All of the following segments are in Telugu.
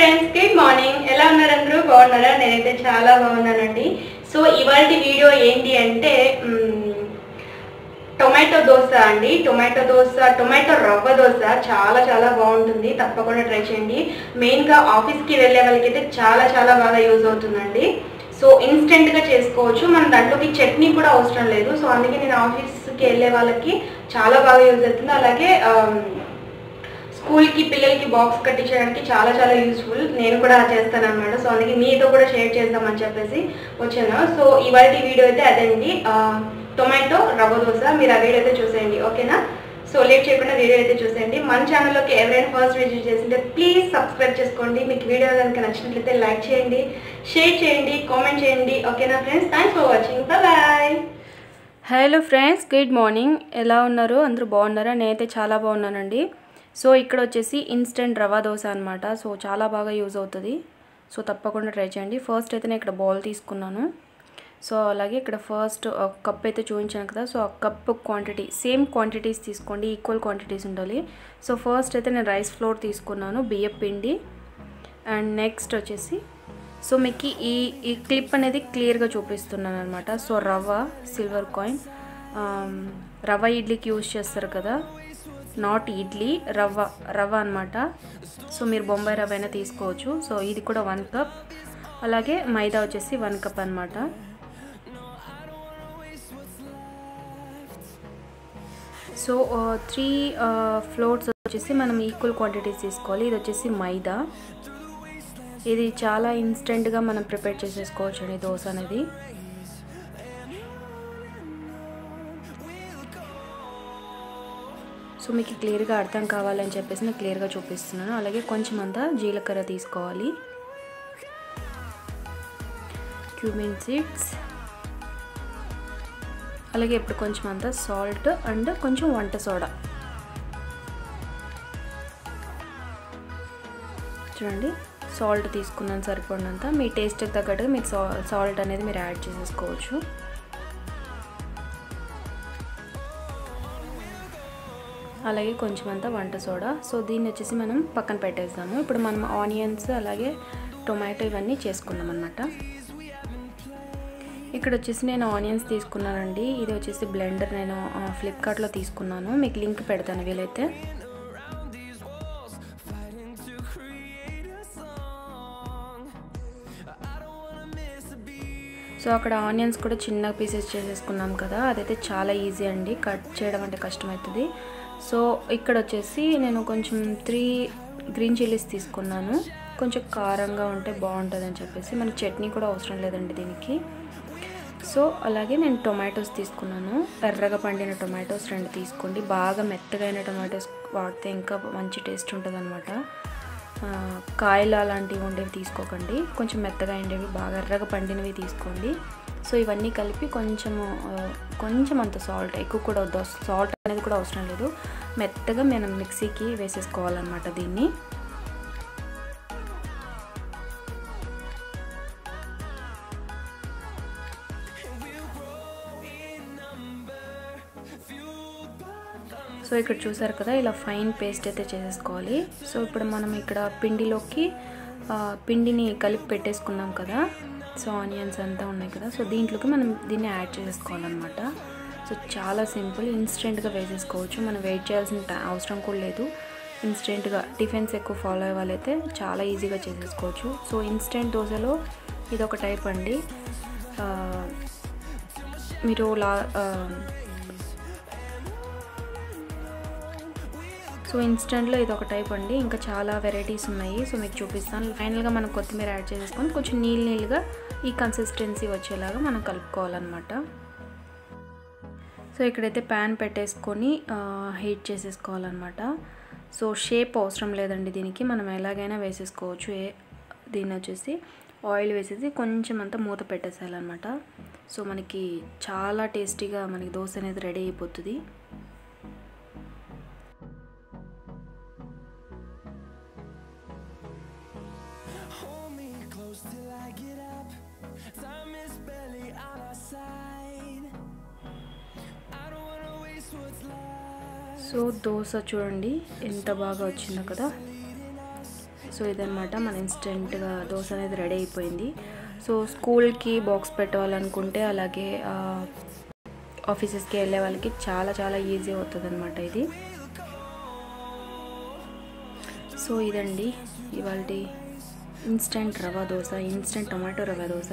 Friends, good morning. ఎలా ఉన్నారు అందరూ? బాగున్నారా? నేనైతే చాలా బాగున్నానండి. సో ఇవాల్టి వీడియో ఏంటి అంటే టొమాటో దోశ అండి. టొమాటో రవ్వ దోశ చాలా చాలా బాగుంటుంది. తప్పకుండా ట్రై చేయండి. మెయిన్గా ఆఫీస్కి వెళ్ళే వాళ్ళకైతే చాలా చాలా బాగా యూజ్ అవుతుందండి. సో ఇన్స్టెంట్గా చేసుకోవచ్చు. మన దాంట్లోకి చట్నీ కూడా అవసరం లేదు. సో అందుకే నేను ఆఫీస్కి వెళ్ళే వాళ్ళకి చాలా బాగా యూజ్ అవుతుంది. అలాగే స్కూల్కి పిల్లలకి బాక్స్ కట్టించడానికి చాలా చాలా యూస్ఫుల్. నేను కూడా చేస్తాను అన్నమాట. సో అందుకే మీతో కూడా షేర్ చేద్దామని చెప్పేసి వచ్చాను. సో ఇవాళ వీడియో అయితే అదండి, టొమాటో రవ్వ దోశ. మీరు ఆ వీడియో అయితే చూసేయండి, ఓకేనా? సో లేట్ చేయకుండా వీడియో అయితే చూసేయండి. మన ఛానల్లోకి ఎవరైనా ఫస్ట్ విజిట్ చేసింటే ప్లీజ్ సబ్స్క్రైబ్ చేసుకోండి. మీకు వీడియో కనుక నచ్చినట్లయితే లైక్ చేయండి, షేర్ చేయండి, కామెంట్ చేయండి, ఓకేనా friends? Thanks for watching. Bye. Hello friends, good morning. ఎలా ఉన్నారు? అందరూ బాగున్నారా? నేనైతే చాలా బాగున్నానండి. సో ఇక్కడ వచ్చేసి ఇన్స్టెంట్ రవా దోశ అనమాట. సో చాలా బాగా యూజ్ అవుతుంది. సో తప్పకుండా ట్రై చేయండి. ఫస్ట్ అయితే నేను ఇక్కడ బౌల్ తీసుకున్నాను. సో అలాగే ఇక్కడ ఫస్ట్ ఒక కప్ అయితే చూపించాను కదా. సో ఆ కప్ క్వాంటిటీ సేమ్ క్వాంటిటీస్ తీసుకోండి, ఈక్వల్ క్వాంటిటీస్ ఉండాలి. సో ఫస్ట్ అయితే నేను రైస్ ఫ్లోర్ తీసుకున్నాను, బియ్యం పిండి. అండ్ నెక్స్ట్ వచ్చేసి సో మీకు ఈ క్లిప్ అనేది క్లియర్గా చూపిస్తున్నాను అనమాట. సో రవ్వ, సిల్వర్ కాయిన్, రవ్వ ఇడ్లీకి యూజ్ చేస్తారు కదా, నాట్ ఇడ్లీ, రవ్వ అనమాట. సో మీరు బొంబాయి రవ్వ అయినా తీసుకోవచ్చు. సో ఇది కూడా 1 కప్. అలాగే మైదా వచ్చేసి 1 కప్ అనమాట. సో 3 ఫ్లోర్స్ వచ్చేసి మనం ఈక్వల్ క్వాంటిటీస్ తీసుకోవాలి. ఇది వచ్చేసి మైదా. ఇది చాలా ఇన్స్టెంట్గా మనం ప్రిపేర్ చేసేసుకోవచ్చు అండి దోశ అనేది. సో మీకు క్లియర్గా అర్థం కావాలని చెప్పేసి నేను క్లియర్గా చూపిస్తున్నాను. అలాగే కొంచెం అంతా జీలకర్ర తీసుకోవాలి, క్యూమిన్ సీడ్స్, అలాగే ఇప్పుడు కొంచెం అంతా సాల్ట్ అండ్ కొంచెం వంట సోడా. చూడండి, సాల్ట్ తీసుకున్నాను సరిపడినంత. మీ టేస్ట్కి తగ్గట్టుగా మీరు సాల్ట్ అనేది మీరు యాడ్ చేసేసుకోవచ్చు. అలాగే కొంచెం అంతా వంట సోడా. సో దీన్ని వచ్చేసి మనం పక్కన పెట్టేస్తాము. ఇప్పుడు మనం ఆనియన్స్ అలాగే టొమాటో ఇవన్నీ చేసుకుందాం అన్నమాట. ఇక్కడ వచ్చేసి నేను ఆనియన్స్ తీసుకున్నానండి. ఇది వచ్చేసి బ్లెండర్ నేను ఫ్లిప్కార్ట్లో తీసుకున్నాను. మీకు లింక్ పెడతాను వీలైతే. సో అక్కడ ఆనియన్స్ కూడా చిన్న పీసెస్ చేసేసుకున్నాం కదా, అదైతే చాలా ఈజీ అండి. కట్ చేయడం అంటే కష్టమవుతుంది. సో ఇక్కడ వచ్చేసి నేను కొంచెం 3 గ్రీన్ చిల్లీస్ తీసుకున్నాను. కొంచెం కారంగా ఉంటే బాగుంటుంది అని చెప్పేసి. మనకి చట్నీ కూడా అవసరం లేదండి దీనికి. సో అలాగే నేను టొమాటోస్ తీసుకున్నాను. ఎర్రగా పండిన టొమాటోస్ 2 తీసుకోండి. బాగా మెత్తగా అయిన టొమాటోస్ వాడితే ఇంకా మంచి టేస్ట్ ఉంటుంది అనమాట. కాయలు అలాంటివి ఉండేవి తీసుకోకండి, కొంచెం మెత్తగా ఉండేవి బాగా ఎర్రగా పండినవి తీసుకోండి. సో ఇవన్నీ కలిపి కొంచెం అంత సాల్ట్, ఎక్కువ కూడా వద్దు, సాల్ట్ అనేది కూడా అవసరం లేదు. మెత్తగా మనం మిక్సీకి వేసేసుకోవాలన్నమాట దీన్ని. సో ఇక్కడ చూసారు కదా, ఇలా ఫైన్ పేస్ట్ అయితే చేసేసుకోవాలి. సో ఇప్పుడు మనం ఇక్కడ పిండిలోకి పిండిని కలిపి పెట్టేసుకున్నాం కదా. సో ఆనియన్స్ అంతా ఉన్నాయి కదా. సో దీంట్లోకి మనం దీన్ని యాడ్ చేసేసుకోవాలన్నమాట. సో చాలా సింపుల్, ఇన్స్టెంట్గా వేసేసుకోవచ్చు. మనం వెయిట్ చేయాల్సిన అవసరం కూడా లేదు. ఇన్స్టెంట్గా టిఫిన్స్ ఎక్కువ ఫాలో అయ్యే వాళ్ళైతే చాలా ఈజీగా చేసేసుకోవచ్చు. సో ఇన్స్టెంట్ దోశలో ఇదొక టైప్ అండి. మీరు సో ఇన్స్టెంట్లో ఇది ఒక టైప్ అండి. ఇంకా చాలా వెరైటీస్ ఉన్నాయి. సో మీకు చూపిస్తాను. ఫైనల్గా మనం కొత్తిమీర యాడ్ చేసేసుకొని కొంచెం నీళ్ళగా ఈ కన్సిస్టెన్సీ వచ్చేలాగా మనం కలుపుకోవాలన్నమాట. సో ఇక్కడైతే ప్యాన్ పెట్టేసుకొని హీట్ చేసేసుకోవాలన్నమాట. సో షేప్ అవసరం లేదండి దీనికి, మనం ఎలాగైనా వేసేసుకోవచ్చు. దీన్ని వచ్చేసి ఆయిల్ వేసేసి కొంచెం అంతా మూత పెట్టేసేయాలన్నమాట. సో మనకి చాలా టేస్టీగా మనకి దోశ అనేది రెడీ అయిపోతుంది. సో దోశ చూడండి ఎంత బాగా వచ్చిందో కదా. సో ఇదన్నమాట మన ఇన్స్టెంట్గా దోశ అనేది రెడీ అయిపోయింది. సో స్కూల్కి బాక్స్ పెట్టాలనుకుంటే అలాగే ఆఫీసెస్కి వెళ్ళే వాళ్ళకి చాలా చాలా ఈజీ అవుతుంది అనమాట ఇది. సో ఇదండి ఇవాళ instant rava dosa, instant tomato rava dosa.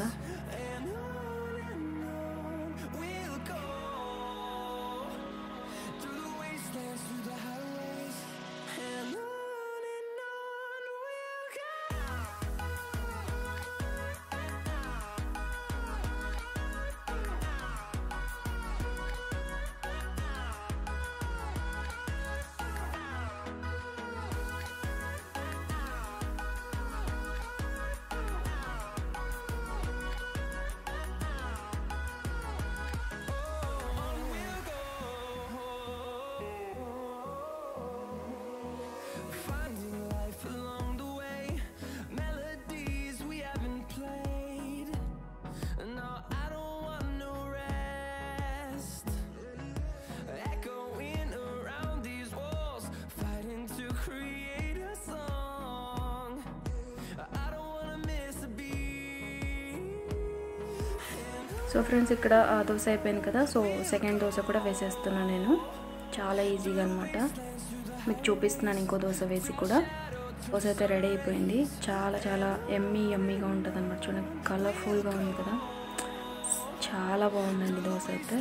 So friends ఇక్కడ దోశ అయిపోయింది కదా. సో సెకండ్ దోశ కూడా వేసేస్తున్నాను నేను, చాలా ఈజీగా అనమాట. మీకు చూపిస్తున్నాను ఇంకో దోశ వేసి కూడా. దోశ అయితే రెడీ అయిపోయింది. చాలా చాలా ఎమ్మీగా ఉంటుంది అనమాట. చూడండి కలర్ఫుల్గా ఉంది కదా, చాలా బాగుందండి దోశ అయితే.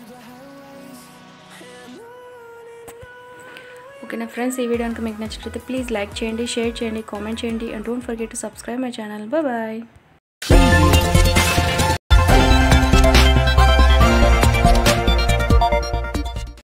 ఓకేనా ఫ్రెండ్స్, ఈ వీడియో కనుక మీకు నచ్చినట్లయితే ప్లీజ్ లైక్ చేయండి, షేర్ చేయండి, కామెంట్ చేయండి. And don't forget to subscribe my channel. Bye.